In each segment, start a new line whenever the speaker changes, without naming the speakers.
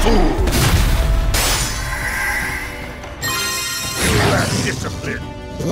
Fool! You lack discipline!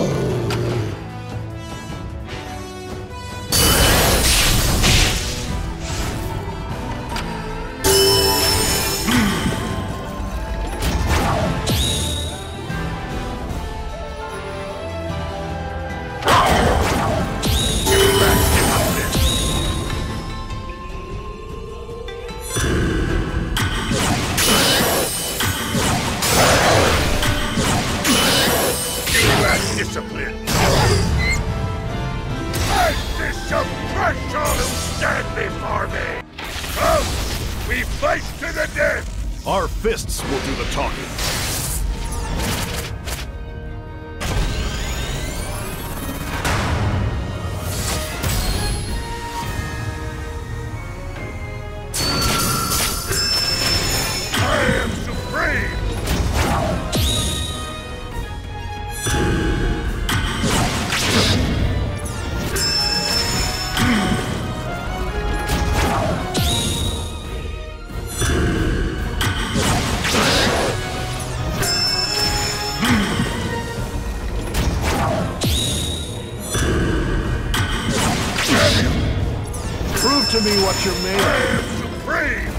Discipline! Make this some crush all who stand before me! Come! We fight to the death!
Our fists will do the talking.
I am supreme!
Prove to me what you're made
I
of.
am supreme!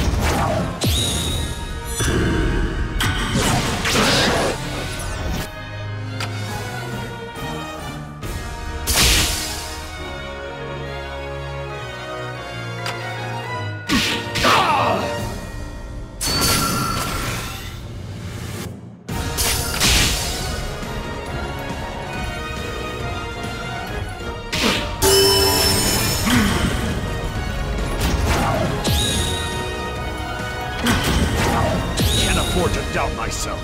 Can't afford to doubt myself.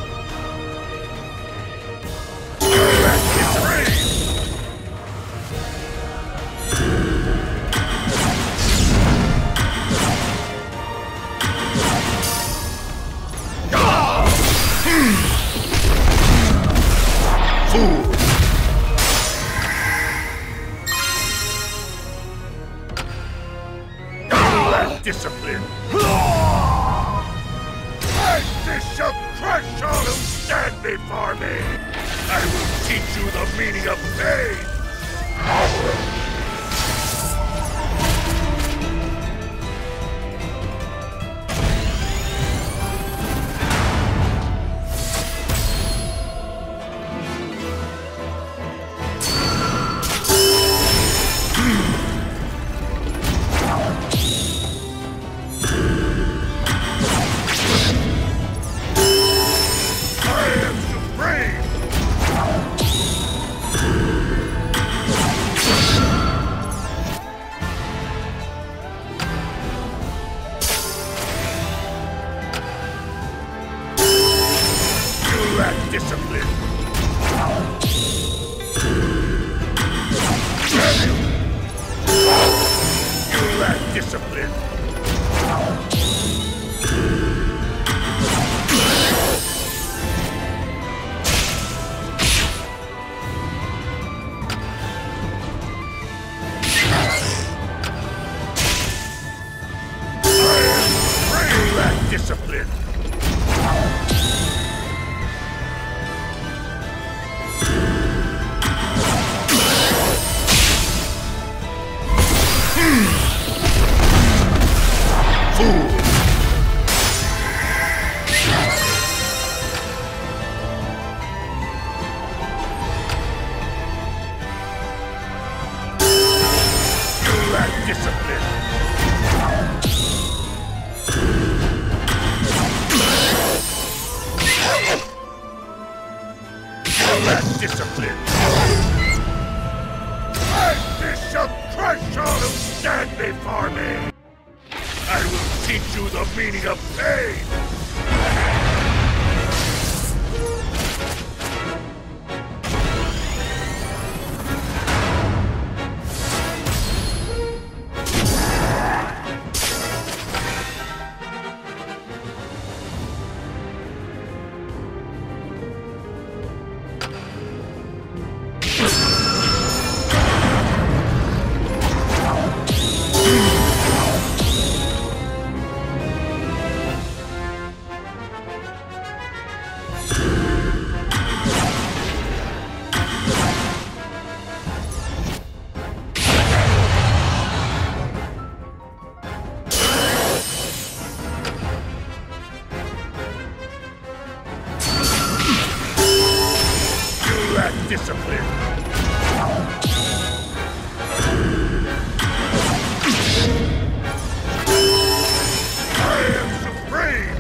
Fool! You lack discipline! This shall crush all who stand before me! I will teach you the meaning of pain! Discipline! You lack discipline! You lack discipline! Fool! You lack discipline! You lack discipline! This shall crush all who stand before me! I will teach you the meaning of pain! discipline. I am supreme!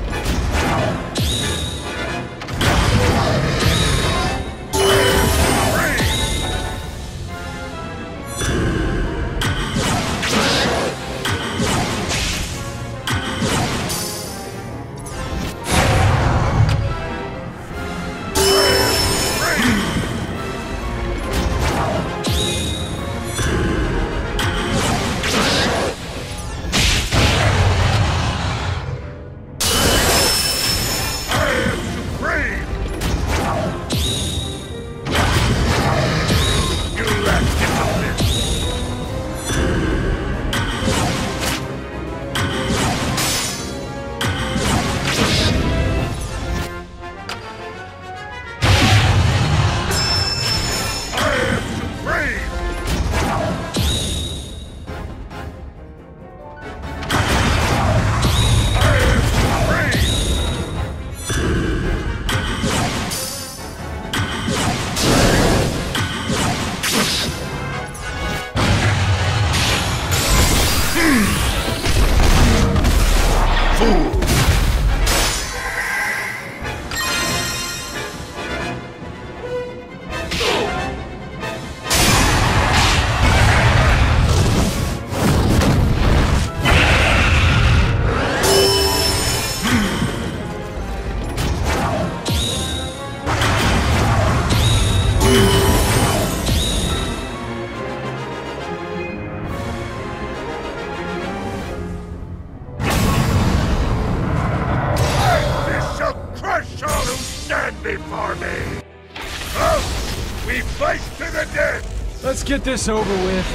Before me! Oh, we fight to the death!
Let's get this over with.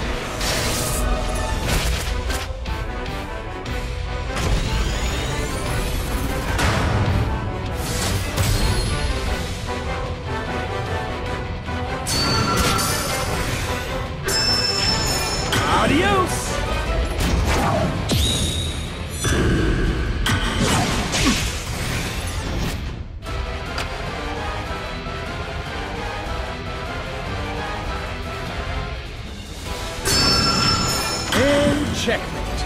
Adios! Checkmate.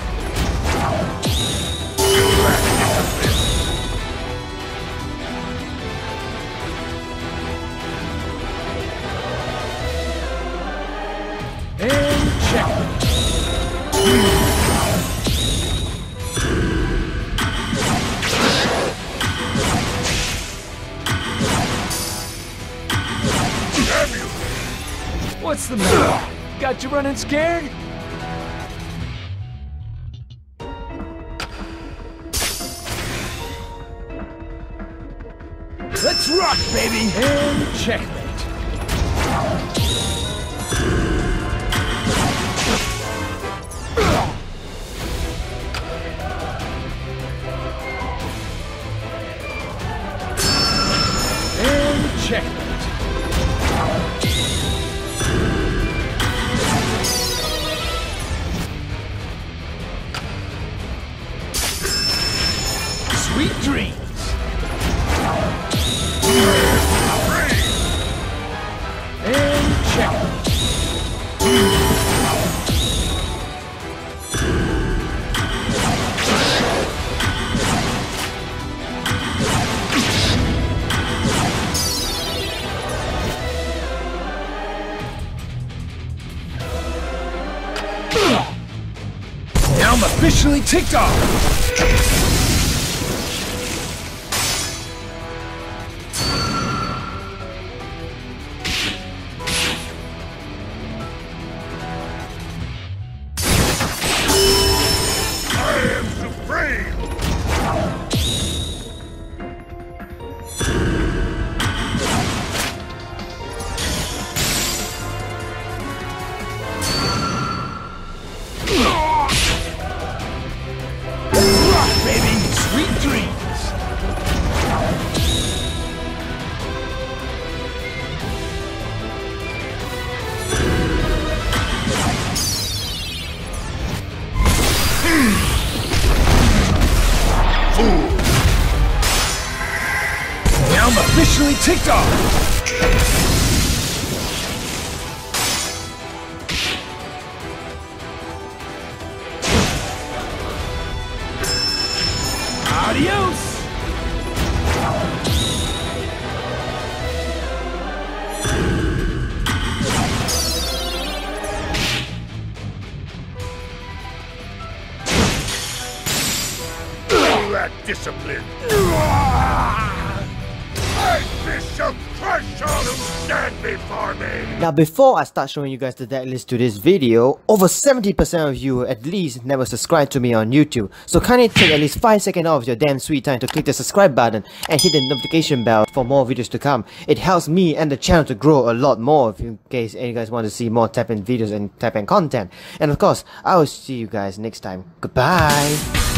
And checkmate. What's the matter? Got you running scared? Let's rock, baby! And checkmate. And checkmate. Sweet dreams. And checkmate. Now I'm officially ticked off. Now I'm officially ticked off! use!
You lack discipline. I shall crush all who stand before me.
Now before I start showing you guys the deck list to this video, over 70% of you at least never subscribed to me on YouTube. So kindly take at least 5 seconds of your damn sweet time to click the subscribe button and hit the notification bell for more videos to come. It helps me and the channel to grow a lot more if in case you guys want to see more tap-in videos and tap-in content. And of course, I will see you guys next time. Goodbye!